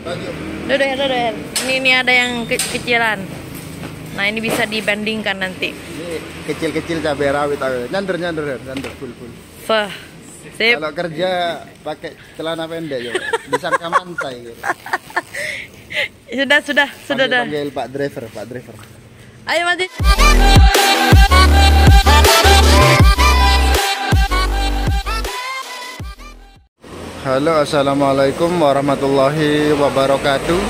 Udah. Ini ada yang kecilan. Nah, ini bisa dibandingkan nanti. Ini kecil-kecil cabai rawit. Nyander full. Fah. Sip. Kalau kerja pakai celana pendek ya, disangka mantai gitu. Sudah dah. Panggil Pak Driver. Ayo mati. Halo, assalamualaikum warahmatullahi wabarakatuh.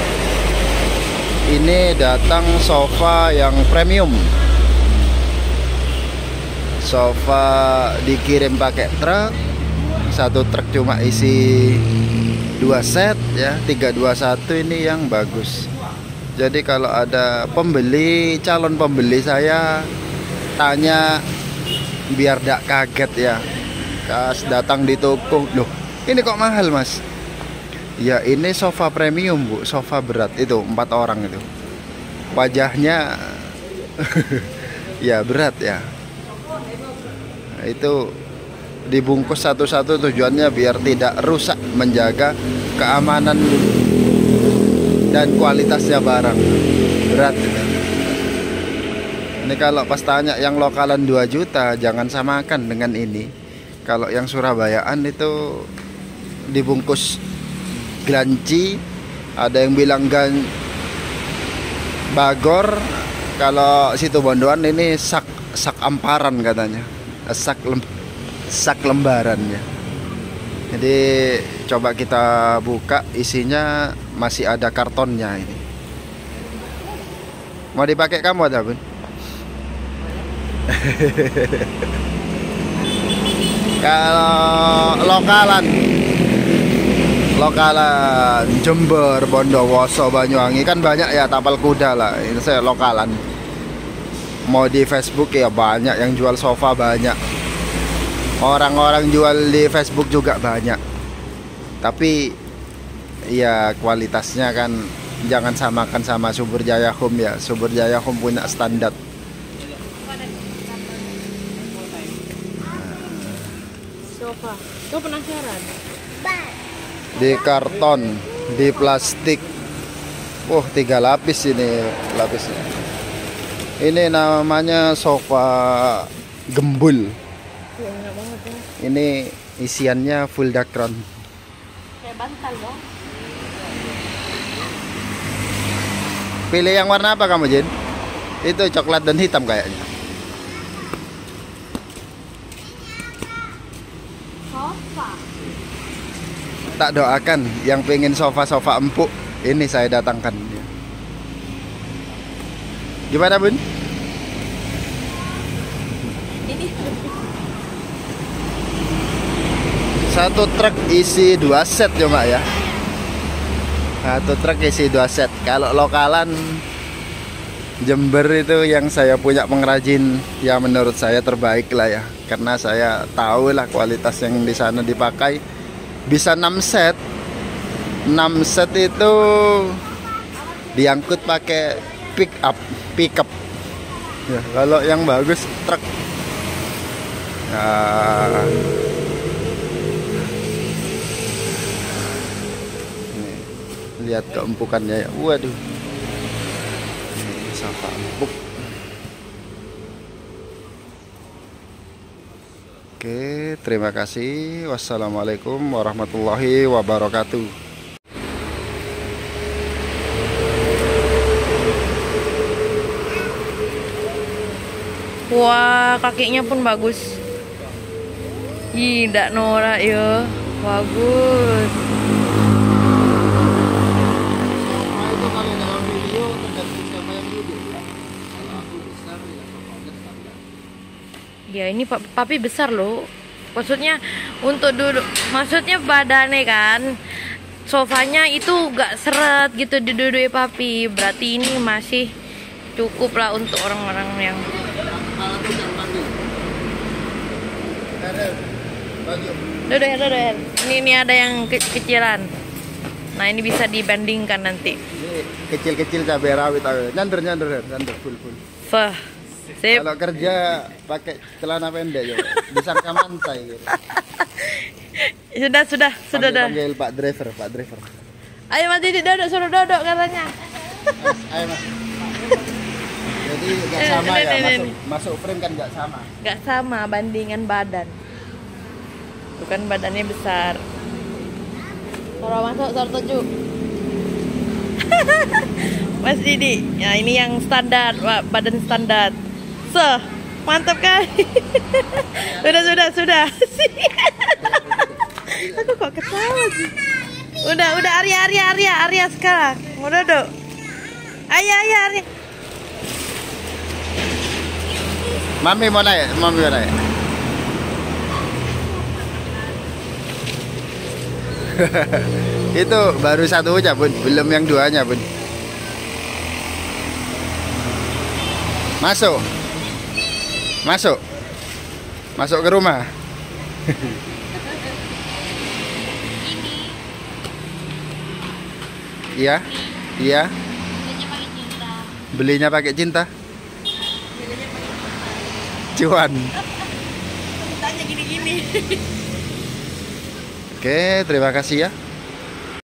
Ini datang sofa yang premium. Sofa dikirim pakai truk. Satu truk cuma isi 2 set ya, 321 ini yang bagus. Jadi kalau ada calon pembeli saya tanya biar tidak kaget ya. Pas datang di toko, loh ini kok mahal mas? Ya ini sofa premium bu, sofa berat itu 4 orang itu. Wajahnya ya berat ya. Itu dibungkus satu-satu tujuannya biar tidak rusak, menjaga keamanan dan kualitasnya barang. Berat gitu. Ini kalau pas tanya yang lokalan 2 juta jangan samakan dengan ini. Kalau yang Surabayaan itu dibungkus glanci, ada yang bilang bagor. Kalau situ Bondoan ini sak amparan katanya, sak lembarannya. Jadi coba kita buka, isinya masih ada kartonnya ini. Mau dipakai kamu ada bun? Kalau lokalan Jember, Bondowoso, Banyuwangi kan banyak ya tapal kuda lah. Ini saya lokalan. Mau di Facebook ya banyak yang jual sofa, banyak. Orang-orang jual di Facebook juga banyak. Tapi ya kualitasnya kan jangan samakan sama Subur Jaya Home ya. Subur Jaya Home punya standar. Sofa. Kau penasaran? Di karton, di plastik. 3 lapis ini lapisnya. Ini namanya sofa gembul. Enak banget ya. Ini isiannya full dakron. Kayak bantal dong. Pilih yang warna apa kamu Jin? Itu coklat dan hitam kayaknya. Sofa. Tak doakan yang pengen sofa-sofa empuk, ini saya datangkan. Gimana bun? Ini Satu truk isi 2 set cuma ya. Satu truk isi 2 set. Kalau lokalan Jember itu yang saya punya pengrajin yang menurut saya terbaik lah ya. Karena saya tahu lah kualitas yang di sana dipakai. Bisa 6 set. 6 set itu diangkut pakai pickup. Ya, kalau yang bagus truk. Nah, lihat keempukannya ya. Waduh. Ini sofa empuk. Oke, terima kasih. Wassalamualaikum warahmatullahi wabarakatuh. wah, kakinya pun bagus. Ih, ndak norak ya. Bagus. Ya ini papi besar loh. Maksudnya untuk duduk, maksudnya badannya kan. Sofanya itu gak seret gitu diduduki papi. Berarti ini masih cukup lah untuk orang-orang yang Udah. Ini ada yang kecilan. Nah, ini bisa dibandingkan nanti. Ini kecil-kecil cabai rawit. Nyander full. Fah. Sip. Kalau kerja pakai celana pendek ya, disangka mantai gitu. Sudah dah. Panggil Pak Driver. Ayo Mas Didi dodok, suruh dodok katanya. Ayo Mas. Jadi nggak sama ya, masuk frame kan nggak sama. Nggak sama bandingan badan. Bukan badannya besar. Suruh masuk, suruh tuju. Mas Didi, ya ini yang standar, badan standar. Mantap kan? Sudah. Aku kok ketawa sih. Udah Arya sekarang. Mau duduk. Ayo Arya. Mami mau naik. Itu baru satunya Bun, belum yang duanya Bun. Masuk ke rumah. Iya. Belinya pakai cinta. Cuan. Tanya gini-gini. Oke, terima kasih ya.